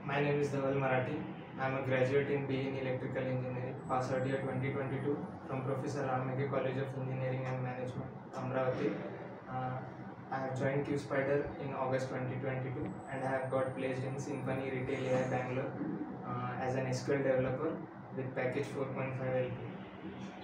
My name is Dhaval Marathi. I am a graduate in BE in Electrical Engineering, passed out year 2022 from Professor Ramege College of Engineering and Management, Amravati. I have joined QSpider in August 2022 and I have got placed in Symphony Retail AI Bangalore as an SQL developer with package 4.5 LP.